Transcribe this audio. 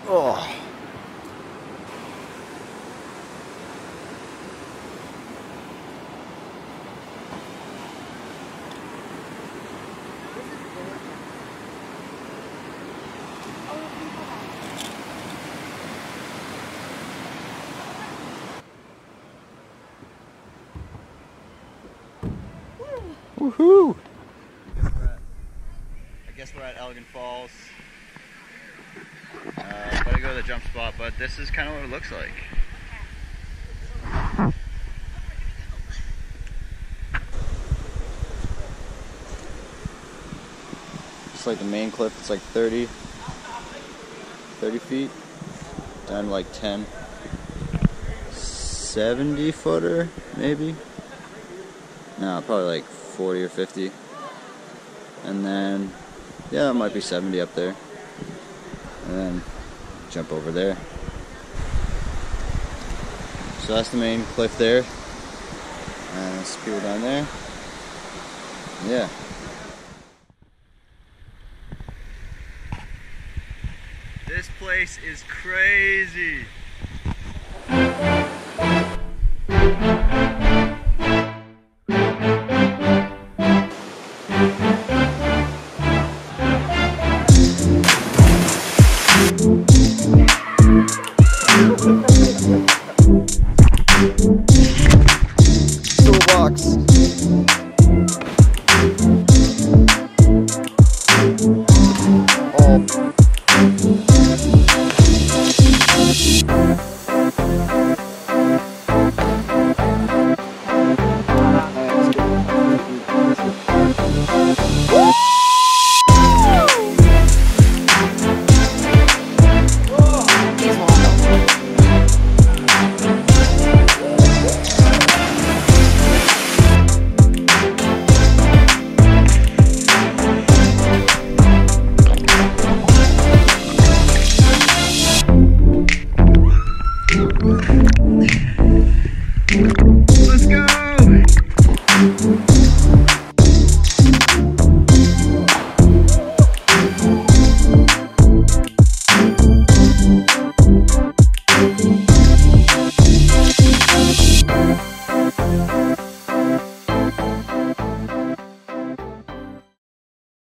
Oh. Woohoo! I guess we're at Elgin Falls. Gotta go to the jump spot, but this is kind of what it looks like. It's like the main cliff, it's like 30 feet, down to like 10. 70 footer, maybe? No, probably like 40 or 50. And then, yeah, it might be 70 up there. And then jump over there. So that's the main cliff there. And there's people down there. Yeah. This place is crazy.